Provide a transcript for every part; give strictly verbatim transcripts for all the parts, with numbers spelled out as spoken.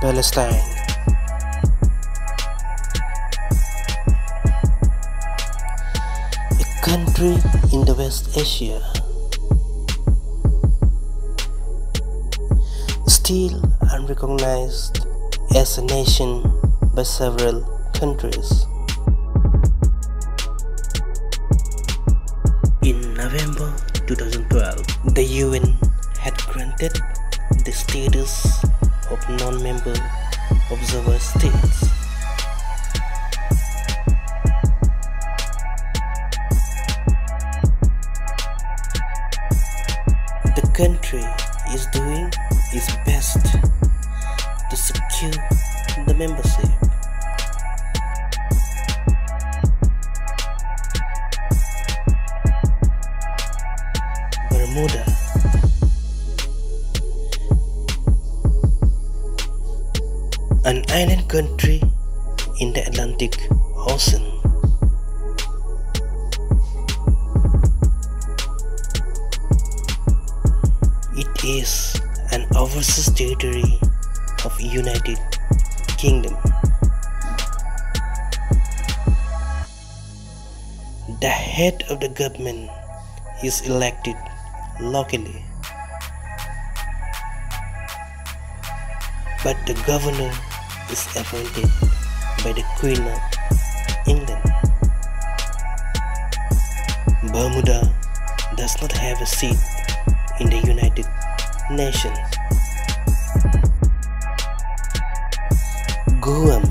Palestine. A country in the West Asia, still unrecognized as a nation by several countries. In November two thousand twelve, the U N had granted the status of non-member observer states. The country is doing its best to secure the membership. Bermuda, an island country in the Atlantic Ocean. It is an overseas territory of United Kingdom. The head of the government is elected locally, but the governor is appointed by the Queen of England. Bermuda does not have a seat in the United Nations. Guam,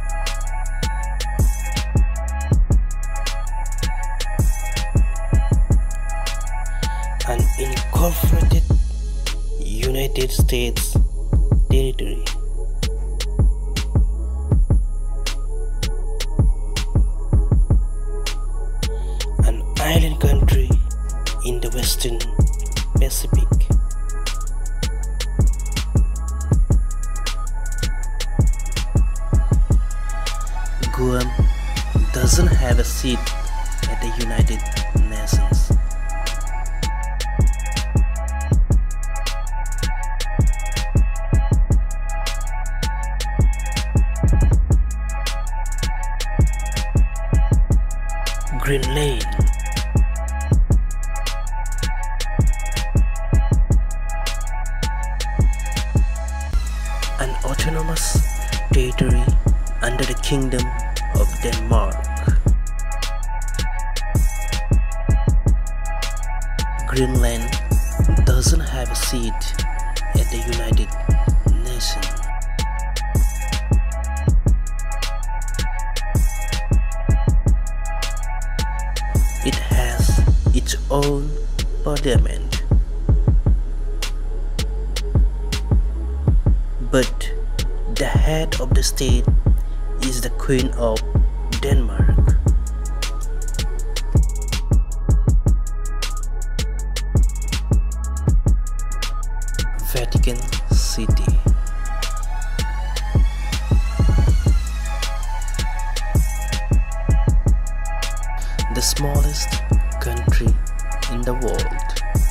an incorporated United States territory. An island country in the Western Pacific. Guam doesn't have a seat at the United Nations. Greenland, an autonomous territory under the Kingdom of Denmark. Greenland doesn't have a seat at the United Nations. It has its own parliament, but the head of the state is the Queen of Denmark. Vatican City, the smallest country in the world.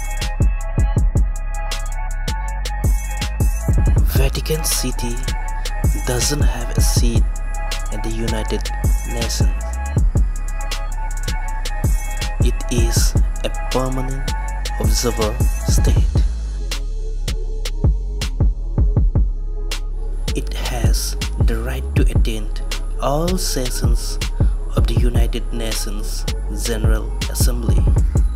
Vatican City doesn't have a seat at the United Nations. It is a permanent observer state. It has the right to attend all sessions of the United Nations General Assembly.